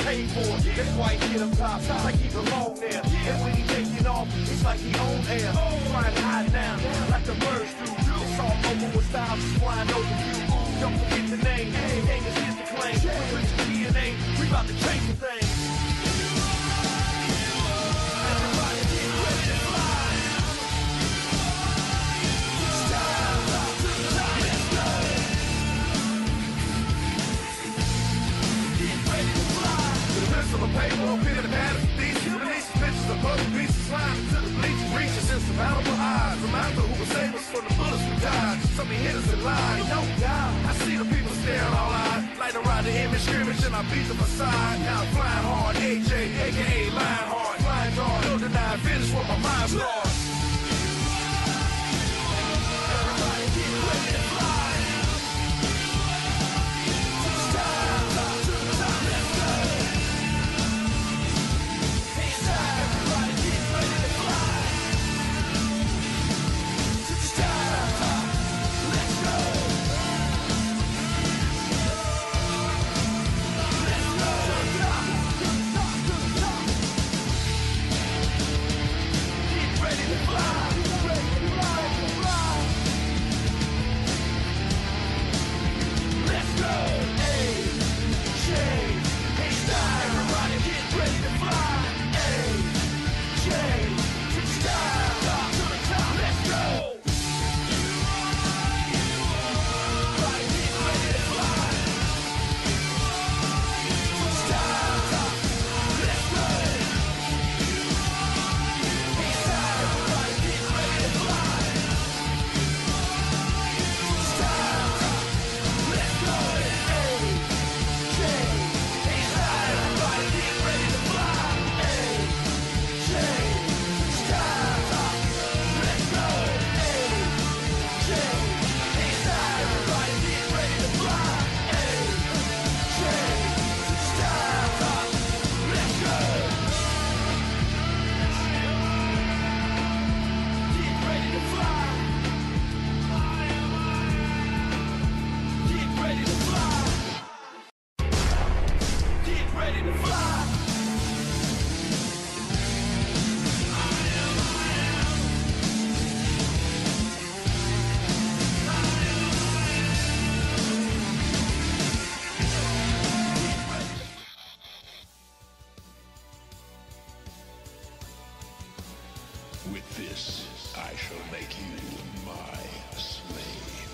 paid for it. That's why he hit up top, like he belong there. And when he taking off, it's like he on air. Trying to hide down, like the birds do. It's all over with styles, it's flying over you. Don't forget the name, gang is his to claim. Put your DNA, we about to change the thing. Everybody get ready to fly. It's time to the top, let's go. Get ready to fly. With a pencil and paper, a pen and a pad, these pictures of puzzle pieces sliding to the bleachers, reaches insurmountable eyes. I'm after who will save us from the bullets we died. So many hitters in line, no doubt. I see the people staring all eyes, like to ride the image scrimmage and I beat them aside. Now I'm flying hard, AJ, aka Lionheart, flying hard, no deny, finish where my mind starts. Everybody get ready to fly. It's time to the top, let's go. It's time, everybody get ready to fly. It's time, let's go. Let's go. To the top. Get ready to fly. Get ready to fly. Let's go. A-J, H-Style. Everybody get ready to fly. A-J, H-Style. To the top, let's go. Everybody get ready to fly. H-Style. Let's go. H-Style. Everybody get ready to fly. H-Style. Let's go. A-J, H-Style. Everybody get ready to fly. A-J, H-Style. Let's go. A-J, H-Style. Everybody get ready to fly. A-J, H-Style. Let's go. Get ready to fly. Get ready to fly. Get ready to fly. With this, I shall make you my slave.